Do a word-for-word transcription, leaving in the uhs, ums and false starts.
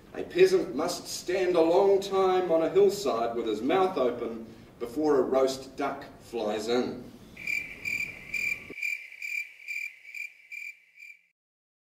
A peasant must stand a long time on a hillside with his mouth open before a roast duck flies in.